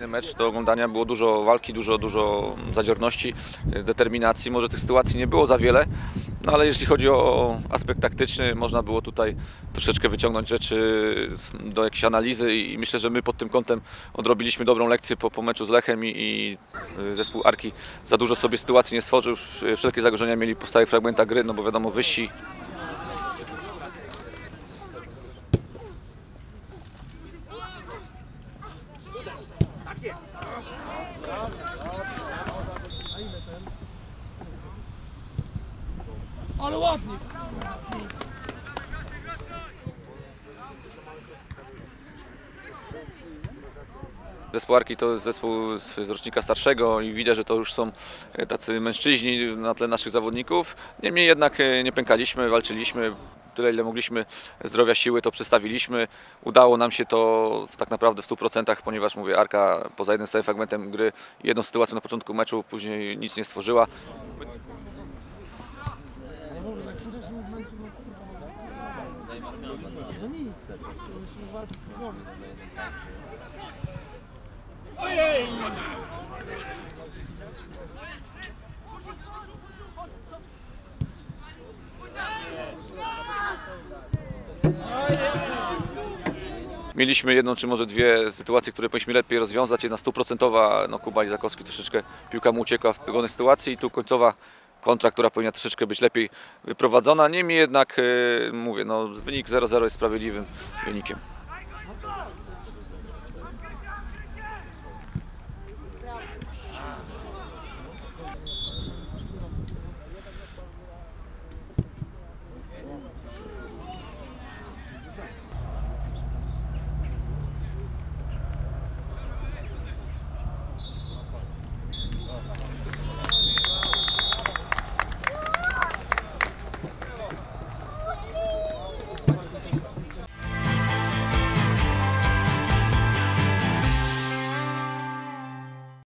Fajny mecz do oglądania, było dużo walki, dużo zadziorności, determinacji. Może tych sytuacji nie było za wiele, no ale jeśli chodzi o aspekt taktyczny, można było tutaj troszeczkę wyciągnąć rzeczy do jakiejś analizy i myślę, że my pod tym kątem odrobiliśmy dobrą lekcję po meczu z Lechem i zespół Arki za dużo sobie sytuacji nie stworzył. Wszelkie zagrożenia mieli po stałych fragmentach gry, no bo wiadomo, wyżsi. Ale ładnie! Zespół Arki to jest zespół z rocznika starszego i widać, że to już są tacy mężczyźni na tle naszych zawodników. Niemniej jednak nie pękaliśmy, walczyliśmy. Tyle, ile mogliśmy zdrowia, siły, to przedstawiliśmy. Udało nam się to tak naprawdę w 100%, ponieważ mówię, Arka poza jednym stałym fragmentem gry, jedną sytuacją na początku meczu, później nic nie stworzyła. Ojej! Mieliśmy jedną czy może dwie sytuacje, które powinniśmy lepiej rozwiązać. Jedna 100%, no Kuba Lizakowski troszeczkę, piłka mu uciekła w wygodnej sytuacji i tu końcowa kontra, która powinna troszeczkę być lepiej wyprowadzona. Niemniej jednak, mówię, no, wynik 0-0 jest sprawiedliwym wynikiem.